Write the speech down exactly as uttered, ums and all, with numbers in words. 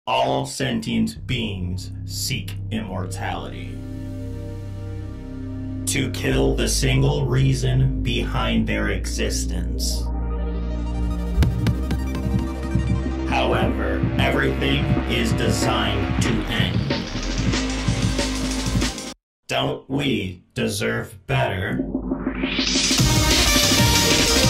All sentient beings seek immortality. To kill the single reason behind their existence. However, everything is designed to end. Don't we deserve better?